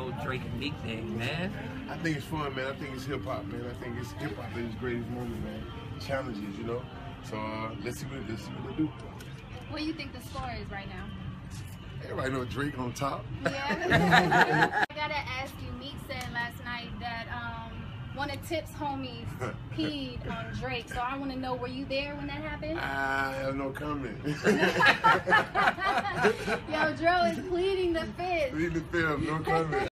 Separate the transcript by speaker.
Speaker 1: whole Drake and Meek thing, man?
Speaker 2: I think it's fun, man. I think it's hip hop, man. I think it's hip hop at its greatest moment, man. Challenges, you know. So let's see what they do.
Speaker 3: What do you think the score is right now?
Speaker 2: Everybody know Drake on top.
Speaker 3: Yeah. I gotta ask you. Meek said last night that one of Tip's homies peed on Drake. So I want to know, were you there when that happened?
Speaker 2: I have no comment.
Speaker 3: Yo, Dro is pleading the fifth.
Speaker 2: Pleading the fifth, no comment.